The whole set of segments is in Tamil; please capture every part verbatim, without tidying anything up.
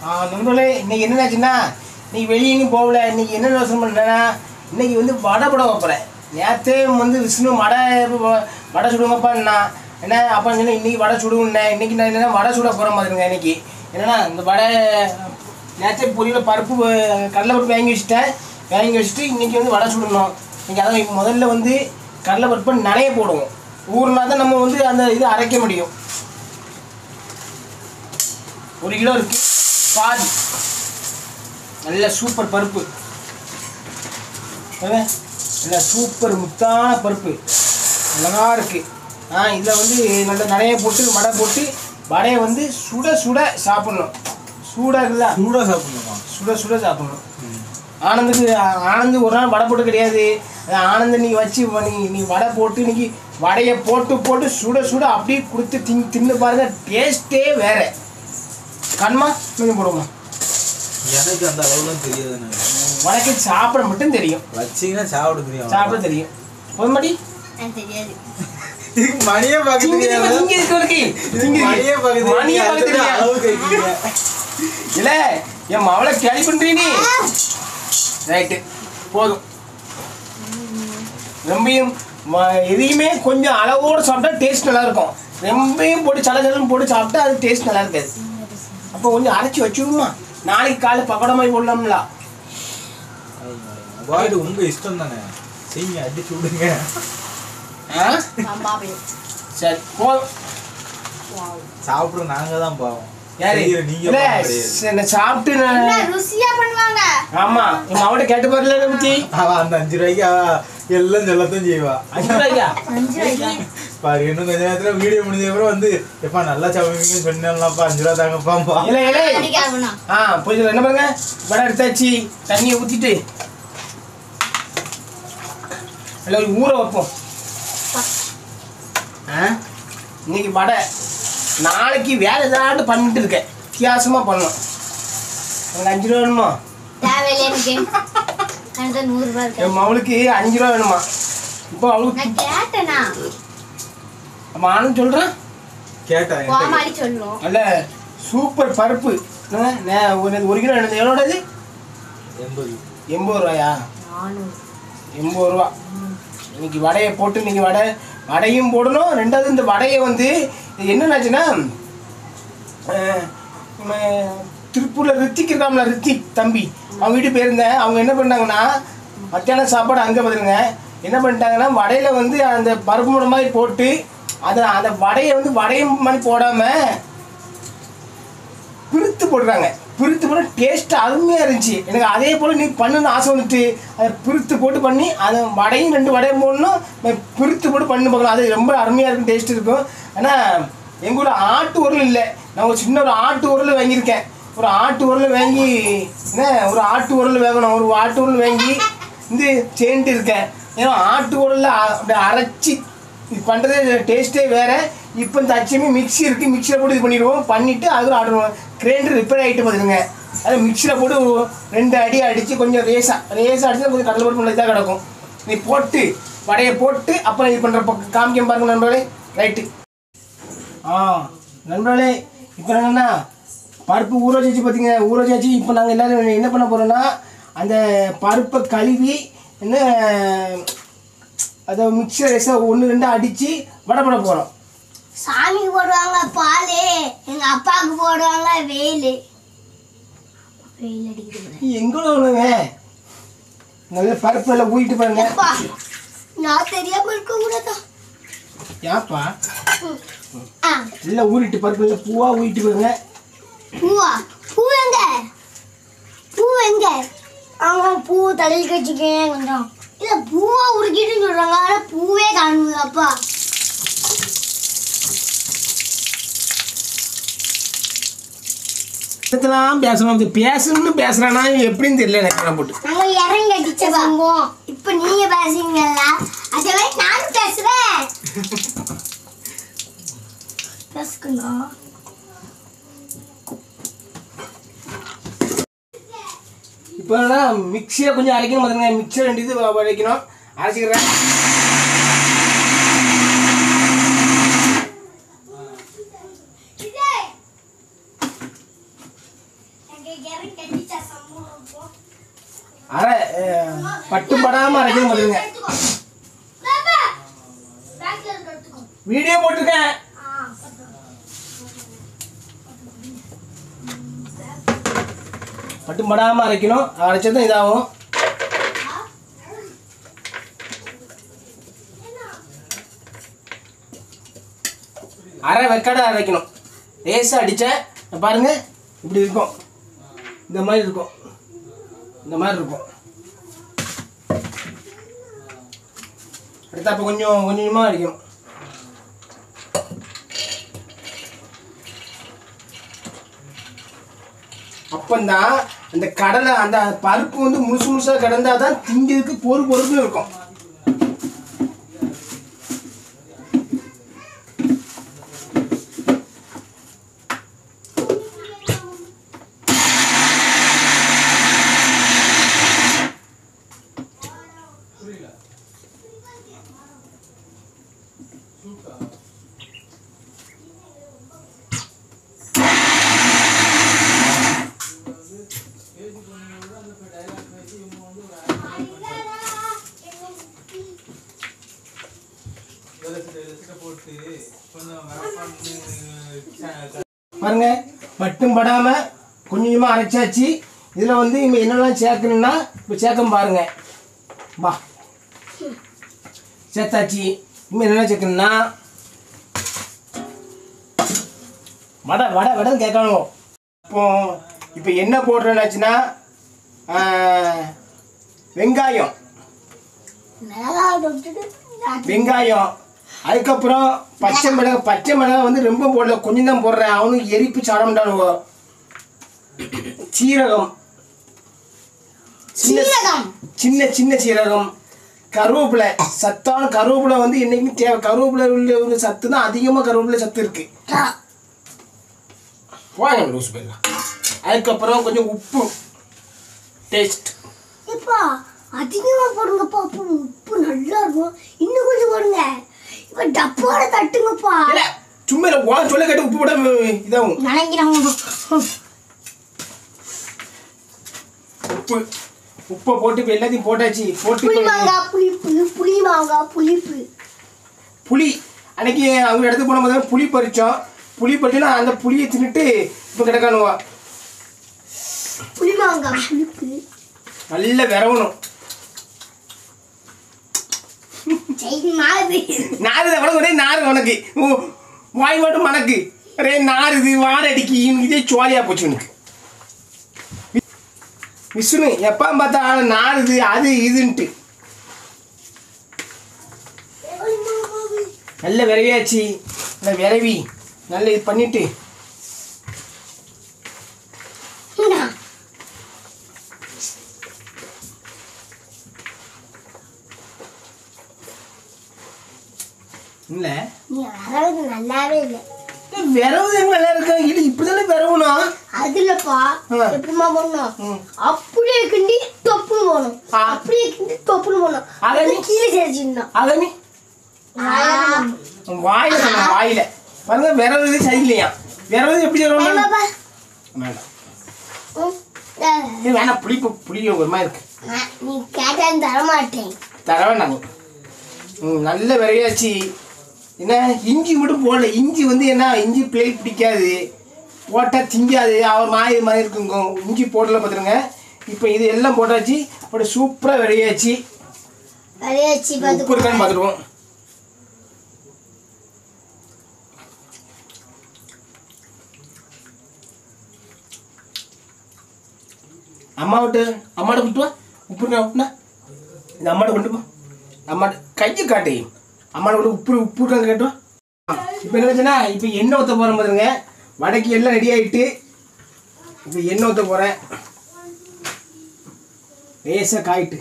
நண்பர்களே, இன்னைக்கு என்னச்சுன்னா இன்னைக்கு வெளியேயும் போகல. இன்னைக்கு என்ன யோசனை பண்ணுறேன்னா இன்னைக்கு வந்து வடை போட வைப்பறேன். நேற்றே வந்து விஷ்ணு வடை வடை சுடுங்கப்பான்னா என்ன அப்பா சொன்னால் இன்றைக்கி வடை சுடுவேன்னேன். இன்றைக்கி நான் என்னென்னா வடை சுட போகிற மாதிரிங்க. இன்றைக்கி என்னென்னா இந்த வடை நேற்றே பொரியல் பருப்பு கடலை பருப்பு வாங்கி வச்சுட்டேன். வாங்கி வச்சுட்டு இன்றைக்கி வந்து வடை சுடணும். இன்றைக்கி அதான் முதல்ல வந்து கடலை பருப்பை நனைய போடுவோம். ஊறுனா தான் நம்ம வந்து அந்த இது அரைக்க முடியும். ஒரு கிலோ இருக்குது பாதி நல்ல சூப்பர் பருப்பு, நல்ல சூப்பர் முத்தான பருப்பு நல்லா இருக்குது. ஆ இதில் வந்து நல்ல நிறைய போட்டு வடை போட்டு வடையை வந்து சுட சுட சாப்பிட்ணும். சூடாக இருக்குல்ல, சூடாக சாப்பிட்ணுமா? சுட சுட சாப்பிட்ணும். ஆனந்துக்கு ஆனந்து ஒரு நாள் வடை போட்டு கிடையாது. ஆனந்து நீங்கள் வச்சு நீ நீ வடை போட்டு இன்னைக்கு வடையை போட்டு போட்டு சுட சுட அப்படியே கொடுத்து தின் தின்னு பாருங்க. டேஸ்ட்டே வேறு. கண்மா கொஞ்சம் போடுவோமா? எனக்கு அந்த அளவுலாம் தெரியாது. வடக்கு சாப்பிட மட்டும் தெரியும். வச்சிங்கன்னா சாப்பிட தெரியும். சாப்பிட தெரியும். ஒரு மணி தெரியாது. மணியே பார்க்க தெரியாது. மணியே பார்க்க தெரியாது. இல்ல என் மவளை கேள்வி பண்றீ நீ. ரைட்டு போதும். ரொம்பையும் எதையுமே கொஞ்சம் அளவோடு சாப்பிட்டா டேஸ்ட் நல்லா இருக்கும். ரொம்பையும் போட்டு சல சலன்னு போட்டு சாப்பிட்டா அது டேஸ்ட் நல்லா இருக்காது. அப்போ கொஞ்சம் அரைச்சி வச்சுடுமா, நாளைக்கு காலை பக்கோடா மாதிரி போடலாம்ல. வாய்டு உங்க இஷ்டம் தானே, செய்யுங்க, அடிச்சு விடுங்க. சரி போதும். சாப்பிட்ற நாங்க தான் பாவம். சாப்பிட்டு ஆமா என் மாவட்ட கேட்டு பாருல பத்தி அந்த அஞ்சு ரூபாய்க்கு எல்லாம் சொல்லத்தான் செய்வா. அஞ்சு ரூபாய்க்கா பாரு, இன்னும் கொஞ்ச நேரத்துல வீடியோ முடிஞ்ச அப்புறம் வந்து எப்பா நல்லா சமைப்பீங்கன்னு சொன்னாப்பா அஞ்சு ரூபா தாங்கப்பா. இல்ல இல்ல ஆ போய் என்ன பாருங்க, வடை எடுத்தாச்சு. தண்ணியை ஊத்திட்டு நல்ல ஒரு ஊற வைப்போம். இன்னைக்கு வடை, நாளைக்கு வேலை ஏதாவது பண்ணிட்டு இருக்கேன். வித்தியாசமா பண்ணணும். எனக்கு அஞ்சு ரூபா வேணுமா? என் மவளுக்கு அஞ்சு ரூபா வேணுமா? இப்போ அவளுக்கு அப்ப ஆனந்த் சொல்றேன் கேட்டேன். நல்ல சூப்பர் பருப்பு. ஒரு கிலோ எவ்வளோடது? எண்பது எண்பது ரூபாயா? எண்பது ரூபா. இன்னைக்கு வடையை போட்டு இன்னைக்கு வடை வடையும் போடணும். ரெண்டாவது இந்த வடையை வந்து என்னென்னாச்சுன்னா திருப்பூரில் ரித்திக் இருக்காமல, ரித்திக் தம்பி, அவங்க வீட்டுக்கு போயிருந்தேன். அவங்க என்ன பண்ணிட்டாங்கன்னா மத்தியானம் சாப்பாடு அங்கே வந்துருங்க. என்ன பண்ணிட்டாங்கன்னா வடையில் வந்து அந்த பருப்பு மூட மாதிரி போட்டு அதை அந்த வடையை வந்து வடையும் மாதிரி போடாமல் பிரித்து போட்டுறாங்க. பிரித்து போட்டு டேஸ்ட்டு அருமையாக இருந்துச்சு. எனக்கு அதே போல் நீ பண்ணுன்னு ஆசை வந்துட்டு அதை பிரித்து போட்டு பண்ணி அதை வடையும் ரெண்டு வடையும் போடணும், பிரித்து போட்டு பண்ணி பார்க்கலாம். அது ரொம்ப அருமையாக இருக்கும், டேஸ்ட் இருக்கும். ஆனால் எங்கள் ஊரில் ஆட்டு உரல் இல்லை. நான் ஒரு சின்ன ஒரு ஆட்டு உரல் வாங்கியிருக்கேன். ஒரு ஆட்டு உரல் வாங்கி என்ன ஒரு ஆட்டு உரல் வாங்கணும். ஒரு ஆட்டு உரல் வாங்கி வந்து சேர்ந்துட்டு இருக்கேன். ஏன்னா ஆட்டு உரலில் அப்படி அரைச்சி இது பண்ணுறது டேஸ்ட்டே வேறு. இப்போ இந்த அச்சமே மிக்சி இருக்குது, மிக்சியில் போட்டு இது பண்ணிடுவோம். பண்ணிவிட்டு அது ஆடுவோம். கிரைண்டர் ரிப்பேர் ஆகிட்டு பார்த்துருங்க. அது மிக்சியில் போட்டு ரெண்டு அடி அடித்து கொஞ்சம் ரேஸாக ரேஸாக அடிச்சு கொஞ்சம் கடலை போட்டு இதாக கிடக்கும். நீ போட்டு வடையை போட்டு அப்புறம் இது பண்ணுற காமிக்க பாருங்க நண்பர்களே. ரைட்டு. ஆ நண்பர்களே, இப்போ என்னென்னா பருப்பு ஊற வச்சு பார்த்தீங்க, ஊற வச்சு. இப்போ நாங்கள் எல்லோரும் என்ன பண்ண போகிறோன்னா அந்த பருப்பை கழுவி என்ன அதை மிக்சர் ரேஸாக ஒன்று ரெண்டு அடித்து வடை போட போகிறோம். சாமிக்கு போடுவாங்க பால், எங்கள் அப்பாவுக்கு போடுவாங்க வெயில். வெயில் அடிக்கிறது எங்கூட ஒன்றுங்க. நல்ல பருப்பு எல்லாம் ஊறிட்டு பாருங்க. நான் தெரியாம இருக்க கூடாதா? ஏப்பா எல்லாம் ஊறிட்டு பருப்பு எல்லாம் பூவா ஊறிட்டு பாருங்க. பூவா? பூ எங்க? பூ எங்க? அவங்க பூ தலையில் கட்சிக்கேன் கொஞ்சம். இல்லை பூவா உருக்கிட்டுன்னு சொல்கிறாங்க, ஆனால் பூவே காணுங்க அப்பா. பேசணும் பேசணும்னு பேசுறானா எப்படின்னு தெரியல எனக்கு. போட்டு நாங்க இறங்கி அடிச்ச வாங்குவோம். இப்ப நீங்க பேசுறீங்கல்ல, அதே மாதிரி நானும் பேசுறேன். பேசுங்க. இப்போ மிக்சியை கொஞ்சம் அரைக்கணும் பார்த்துங்க. மிக்சர் ரெண்டு இது அரைக்கணும். அரைச்சிக்கிறேன். அரை பட்டு படாமல் அரைக்கணும் பார்த்துங்க. வீடியோ போட்டிருக்கேன். பட்டு படாமல் அரைக்கணும். அரைச்சதும் இதாகும். அரை வெக்காட அரைக்கணும். லேசாக அடித்தேன் பாருங்க, இப்படி இருக்கும். இந்த மாதிரி இருக்கும். இந்த மாதிரி இருக்கும். அடுத்த அப்போ கொஞ்சம் கொஞ்சம் கொஞ்சமாக அடிக்கணும். அப்பந்தான் அந்த கடலை அந்த பருப்பு வந்து முழுசு முழுசாக கிடந்தால் தான் திங்கிறதுக்கு பொறு பொறுப்புன்னு இருக்கும். பாருங்க, மட்டும் படாம கொஞ்சம் கொஞ்சமா அரைச்சாச்சு. இதுல வந்து இவங்க என்னெல்லாம் சேர்க்கணும்னா இப்போ சேர்க்க பாருங்க. வா சேர்த்தாச்சு. இனிமேல் என்னென்ன சேர்க்கணும்னா வடை வடை வடைன்னு கேட்கணும். இப்போ இப்போ என்ன போடுறேன்னாச்சுன்னா வெங்காயம் வெங்காயம் அதுக்கப்புறம் பச்சை மிளகா. பச்சை மிளகா வந்து ரொம்ப போடல, கொஞ்சம் தான் போடுறேன். அவனுக்கு எரிப்பு சாடம்டானுவோ. சீரகம், சின்ன சின்ன சின்ன சீரகம், கருவேப்பிலை. சத்தான கருவேப்பிலை வந்து என்னைக்குமே தேவை. கருவேப்பிலை உள்ள ஒரு சத்து தான், அதிகமாக கருவேப்பிலை சத்து இருக்கு. வாங்க லூஸ் பண்ணலாம். அதுக்கப்புறம் கொஞ்சம் உப்பு டேஸ்ட். இப்போ அதிகமாக போடுங்கப்பா, அப்போ உப்பு நல்லா இருக்கும். இன்னும் கொஞ்சம் போடுங்க. இப்போ டப்போட தட்டுங்கப்பா. சும்மா வா சொல்ல கேட்டு உப்பு போட இதாகும். நினைக்கிறாங்க உப்பு உப்பை போட்டு இப்போ எல்லாத்தையும் போட்டாச்சு. போட்டு புளி மாங்காய் புளிப்பு, புளி மாங்காய் புளிப்பு. புளி அன்னைக்கு அவங்க இடத்துக்கு போன போது புளி பறித்தோம். புளி பறிச்சோன்னா அந்த புளியை தின்னுட்டு இப்போ கிடக்கானுவா. புளி மாங்காய் புளிப்பு நல்ல விரவணும். நாறு உனக்கு ஒரே நாறு உனக்கு வாய் மட்டும் மணக்கு ஒரே நாறுது வார அடிக்கி இதே சோழியா போச்சு உனக்கு. விஷ்ணு எப்போ பார்த்தா நாறுது அது இதுன்ட்டு. நல்ல விரவியாச்சு. நல்ல விரவி நல்ல இது பண்ணிட்டு இல்ல நல்லாவே இல்லை. விரவு நல்லா இருக்கா? இது இப்படிதானே விரவணும். அது இல்லப்பா, எப்படிமா போடணும்? அப்படியே கிண்டி தொப்புன்னு போகணும். அப்படியே கிண்டி தொப்புன்னு போகணும். அதை கீழே சேர்ச்சிடணும். அதே வாயில சொன்ன வாயில பாருங்க. விரவுது சரியில்லையா? விரவுது எப்படி சொல்லணும்? வேண்டாம் வேணாம். புளிப்பு புளிய ஒரு மாதிரி இருக்கு. நீ கேட்டாலும் தரமாட்டேன். தர வேண்டாம். ம் நல்ல விரையாச்சு. என்ன இஞ்சி மட்டும் போடல. இஞ்சி வந்து என்ன இஞ்சி பிளேட் பிடிக்காது, போட்டால் திங்காது. அவர் மாய மாதிரி இருக்குங்க. இஞ்சி போடல பார்த்துருங்க. இப்போ இது எல்லாம் போட்டாச்சு. அப்படி சூப்பராக விரையாச்சு. விரையாச்சு உப்பு இருக்கான்னு பார்த்துருவோம். அம்மா விட்டு அம்மாட்ட விட்டுவா. உப்பு விட்டுனா இந்த அம்மாட்ட கொண்டு போ. அம்மாட்ட கையை காட்டு. அம்மாட்ட கொண்டு உப்பு உப்பு இருக்காங்க கேட்டோம். இப்போ என்ன வச்சுன்னா இப்போ எண்ணெய் ஊற்ற போகிறேன் பாருங்க. வடைக்கு எல்லாம் ரெடி ஆகிட்டு இப்போ எண்ணெய் ஊற்ற போகிறேன். லேசாக காயிட்டு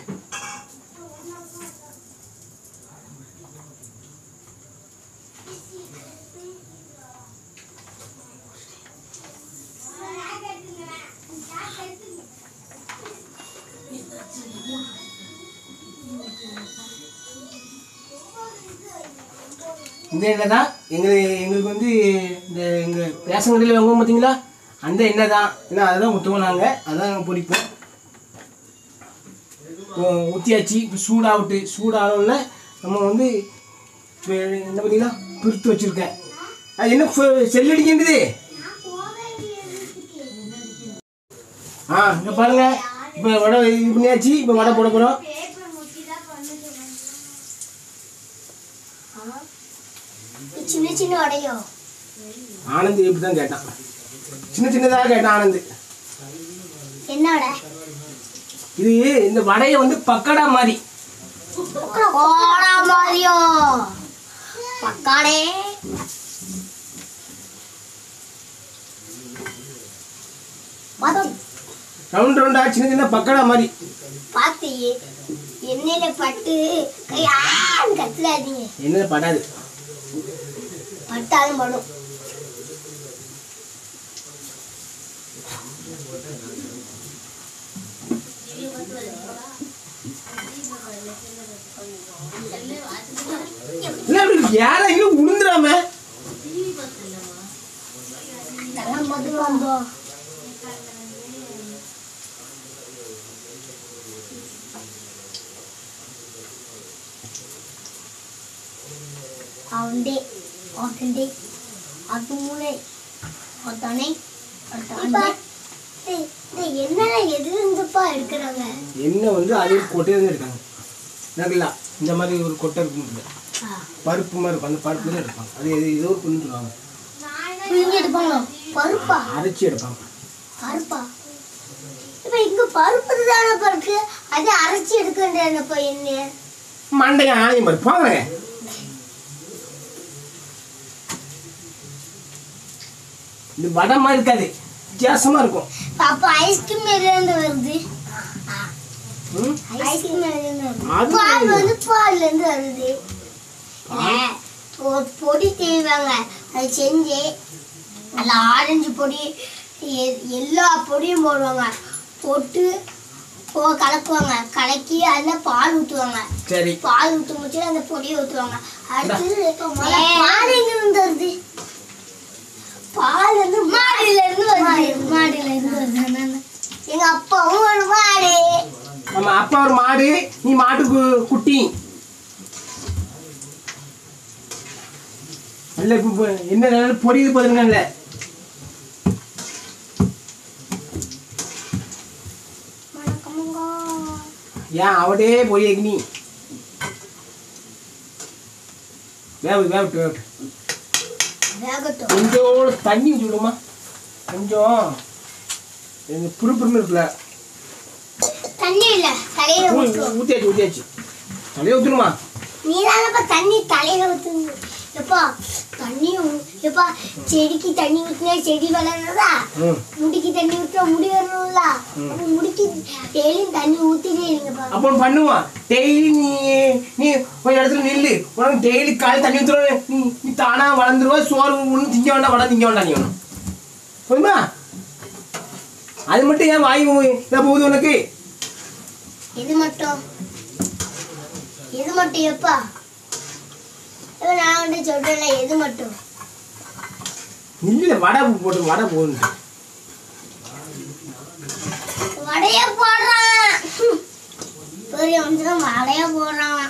இந்த எண்ணெய் தான் எங்களுக்கு எங்களுக்கு வந்து இந்த எங்கள் ரேஷன் கடையில் வாங்குவோம் பார்த்தீங்களா, அந்த எண்ணெய் தான் ஏன்னா அதுதான் ஊற்றுவோம் நாங்கள் அதான் நாங்கள் பொரிப்போம். ஊற்றியாச்சு இப்போ சூடாகட்டு சூடாகணுன்னா நம்ம வந்து இப்போ என்ன பார்த்தீங்கன்னா பிரித்து வச்சுருக்கேன். அது என்ன செல்லடிக்கின்றது? ஆ இங்கே பாருங்கள் இப்போ வடை இது பண்ணியாச்சு. இப்போ வடை போட போகிறோம். சின்ன சின்ன வடையோ ஆனந்த் எப்படி தான் கேட்டான், சின்ன சின்னதாக கேட்டான் ஆனந்த். என்ன வடை இது? இந்த வடையை வந்து பக்கடா மாதிரி. கோடா மாதிரியோ பக்காடே ரவுண்ட் ரவுண்டா சின்ன சின்ன பக்கடா மாதிரி. பார்த்து எண்ணெயில பட்டு கையான்னு கத்துறாதீங்க. என்ன படாது, பட்டாலும் படும். யாரும் உளுந்துடாம அவண்டே அவண்டே அது மூளை அதானே என்ன எது இருந்துப்பா எடுக்கிறாங்க? என்ன வந்து அது கொட்டையில இருந்து இருக்காங்க. நகலா இந்த மாதிரி ஒரு கொட்டை இருக்கும், பருப்பு மாதிரி இருக்கும். அந்த பருப்பு தான் எடுப்பாங்க. அது ஏதோ ஒரு புரிஞ்சுருவாங்க. புரிஞ்சு எடுப்பாங்க. பருப்பா அரைச்சி எடுப்பாங்க. பருப்பா இப்போ இங்கே பருப்பு தானே பருக்கு, அதை அரைச்சி எடுக்கன்றப்ப என்ன மண்டையா ஆயம் பருப்பு வாங்க. இது வடை மாதிரி இருக்காது, வித்தியாசமா இருக்கும். அப்போ ஐஸ்கிரீம் எதுலேருந்து வருது? ஐஸ்கிரீம் எதுலேருந்து வருது? பால் வந்து பால்லேருந்து வருது. ஒரு பொடி செய்வாங்க, அதை செஞ்சு அதில் ஆரஞ்சு பொடி எல்லா பொடியும் போடுவாங்க. போட்டு போ கலக்குவாங்க. கலக்கி அதில் பால் ஊற்றுவாங்க. சரி, பால் ஊற்ற முடிச்சு அந்த பொடியை ஊற்றுவாங்க. அடுத்து பால் எங்கேருந்து வருது? பால் வந்து மாடியிலேருந்து வருது. மாடியிலேருந்து வருது. எங்கள் அப்பாவும் ஒரு மாடு. நம்ம அப்பா ஒரு மாடு, நீ மாட்டுக்கு குட்டி. நல்ல இப்போ என்ன நல்ல பொரியுது பாருங்கல்ல. ஏன் அவடே பொரிய நீ வேவு வேவிட்டு வேவிட்டு கொஞ்சோட தண்ணி ஊற்றிவிடுமா? கொஞ்சம் புறுப்புறுன்னு இருக்குல்ல. தண்ணி இல்லை, தலையில ஊற்றியாச்சு ஊற்றியாச்சு தலையை ஊற்றணுமா? நீ தானப்பா தண்ணி தலையில ஊற்றணும். எப்பா தண்ணி எப்பா செடிக்கு தண்ணி ஊற்றினா செடி வளர்றதா? முடிக்கு தண்ணி ஊற்றினா முடி வரணும்ல. அப்போ முடிக்கு டெய்லியும் தண்ணி ஊற்றிட்டே இருங்கப்பா. அப்போ பண்ணுவான் டெய்லி. நீ நீ ஒரு இடத்துல நில்லு, உனக்கு டெய்லி காலையில் தண்ணி ஊற்றுற. நீ நீ தானா வளர்ந்துருவா. சோறு ஒன்று திங்க வேண்டாம், வடை திங்க வேண்டாம். நீ ஒன்று போதுமா? அது மட்டும் ஏன் வாய் இதான் போகுது உனக்கு? எது மட்டும் எது மட்டும் எப்பா? நான் வந்து சொல்றேன்ல, எது மட்டும் இல்லை வடை போட்டு வடை போகுது. வடைய போடுறான் பெரிய மனுஷன், வடைய போடுறான்.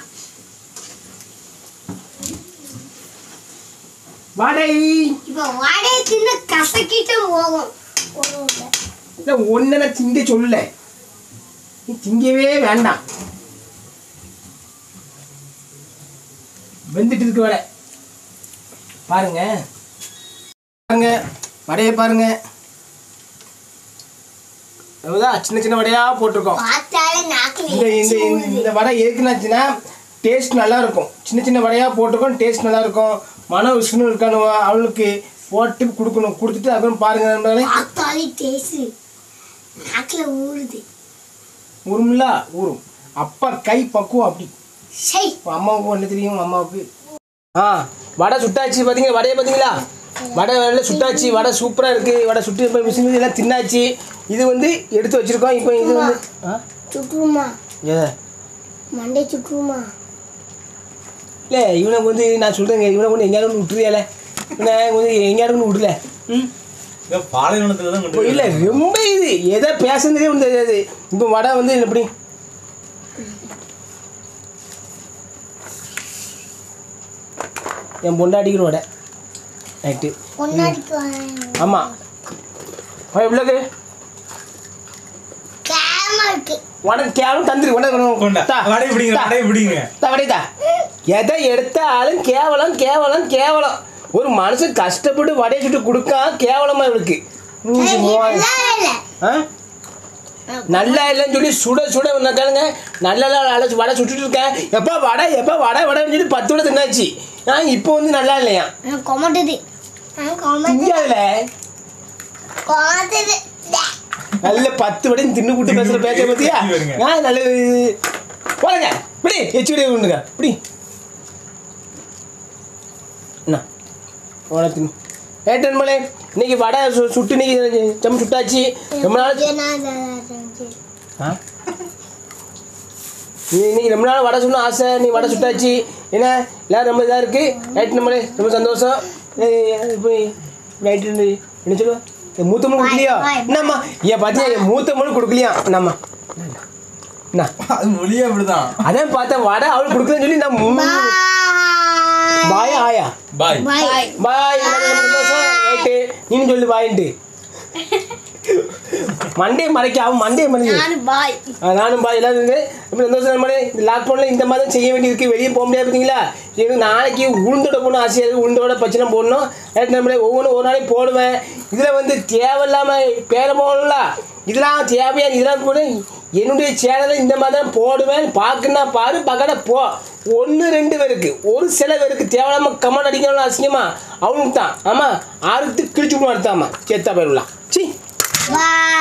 வடை இப்போ வடையை தின்னு கசக்கிட்டு போகும். இல்லை ஒன்று நான் திங்க சொல்லல, நீ திங்கவே வேண்டாம். வெந்துட்டு இருக்கு வடை. பாருங்க பாருங்க வடையை பாருங்க. அதுதான் சின்ன சின்ன வடையா போட்டிருக்கோம். இந்த இந்த இந்த வடை எதுக்குனாச்சுன்னா டேஸ்ட் நல்லா இருக்கும். சின்ன சின்ன வடையா போட்டிருக்கோம், டேஸ்ட் நல்லா இருக்கும். மன விஷ்ணு இருக்கானு அவளுக்கு போட்டு கொடுக்கணும். கொடுத்துட்டு அப்புறம் பாருங்க ஊரும்ல ஊரும். அப்பா கை பக்குவம் அப்படி. அம்மாவுக்கு என்ன தெரியும் அம்மாவுக்கு. ஆ வடை சுட்டாச்சு பார்த்தீங்களா? வடையை பார்த்தீங்களா? வடை நல்ல சுட்டாச்சு. வடை சூப்பராக இருக்குது. வடை சுட்டு இப்போ மிஷின் எல்லாம் தின்னாச்சு. இது வந்து எடுத்து வச்சுருக்கோம். இப்போ இது வந்து ஆ சுற்றுமா ஏ மண்டே சுற்றுமா இல்லை இவனை வந்து நான் சொல்கிறேங்க, இவனை கொண்டு எங்கேயாவது ஒன்று விட்டுருவியால? இவனை வந்து எங்கேயாவது ஒன்று விடல. ம் பாலைவனத்துல தான் கொண்டு இல்லை ரொம்ப இது எதை பேசுனதே ஒன்று தெரியாது. இப்போ வடை வந்து எப்படி என் பொண்டாடிக்கிற வடை ரைட்டு. பொண்டாடிக்கு ஆமாம் எவ்வளோக்கு கேமரா இருக்கு. வடை கேவலம் தந்துரு வடை கொண்டா வடை பிடிங்க வடை பிடிங்க வடைதா. எதை எடுத்தாலும் கேவலம் கேவலம் கேவலம். ஒரு மனுஷன் கஷ்டப்பட்டு வடையை சுட்டு கொடுக்கா கேவலமாக இருக்கு. ஆ நல்லா இல்லைன்னு சொல்லி சுட சுட கேளுங்க. நல்லா அழைச்சி வடை சுட்டுட்டு இருக்கேன். எப்போ வடை எப்போ வடை வடைன்னு சொல்லி பத்து வடை தின்னாச்சு. ஆ இப்போ வந்து நல்லா இல்லையா கொமட்டுது திங்காதுல கொமட்டுது. நல்ல பத்து வடையும் தின்னு கூட்டு பேசுகிற பேச்ச பற்றியா ஆ நல்ல போலங்க இப்படி எச்சுடைய உண்டுங்க இப்படி என்ன உன தின்னு ஏட்டன் மலை இன்னைக்கு வடை சு சுட்டு இன்னைக்கு செம்ம சுட்டாச்சு. ரொம்ப நாள் ஆ நீ இன்னைக்கு ரொம்ப நாள் வடை சுடணும் ஆசை. நீ வடை சுட்டாச்சு என்ன எல்லோரும் ரொம்ப இதாக இருக்குது. ஏட்டன் மலை ரொம்ப சந்தோஷம். இப்போ நைட்டு என்ன சொல்லுவா என் மூத்த மொழி கொடுக்கலையா என்னம்மா ஏன் பார்த்தியா என் மூத்த மொழி கொடுக்கலையா என்னம்மா என்ன அது மொழியே அப்படிதான். அதான் பார்த்தேன் வடை அவளுக்கு கொடுக்கலன்னு சொல்லி நான் பாயா ஆயா பாய் பாய் பாய் சந்தோஷம் ரைட்டு நீனு சொல்லு பாயின்ட்டு மண்டே மறைக்க அவன் மண்டே மறைக்க நானும் பாய் நானும் பாய் எல்லாரும் ரொம்ப சந்தோஷம் நம்மளே இந்த லாக்டவுனில் இந்த மாதிரி தான் செய்ய வேண்டியிருக்கு. வெளியே போக முடியாது பார்த்தீங்களா. எனக்கு நாளைக்கு உளுந்தோட போகணும் ஆசையாக இருக்குது. உளுந்தோட பச்சனை போடணும். ரைட் நம்மளே ஒவ்வொன்றும் ஒரு நாளைக்கு போடுவேன். இதில் வந்து தேவையில்லாமல் பேர போகணும்ல இதெல்லாம் தேவையான இதெல்லாம் கூட என்னுடைய சேனலை இந்த மாதிரி தான் போடுவேன். பார்க்குன்னா பாரு பக்கடை போ. ஒன்று ரெண்டு பேருக்கு ஒரு சில பேருக்கு தேவையில்லாமல் கமெண்ட் அடிக்கணும்னு அசிங்கமா அவனுக்கு தான். ஆமாம் ஆறுக்கு கிழிச்சு விடுவோம் அடுத்தாமா சேத்தா போயிடலாம். சி பாய்.